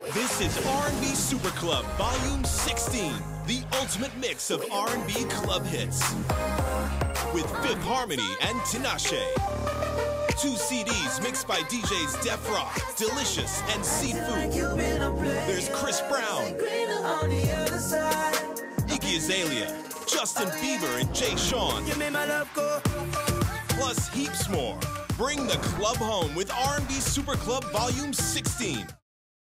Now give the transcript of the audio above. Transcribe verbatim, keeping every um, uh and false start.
This is R N B Superclub Volume sixteen, the ultimate mix of R and B club hits. With Fifth Harmony and Tinashe. Two C Ds mixed by D Js Def Rock, Delicious, and Sefu. There's Chris Brown, Iggy Azalea, Justin Bieber, and Jay Sean. Plus heaps more. Bring the club home with R and B Superclub Volume sixteen.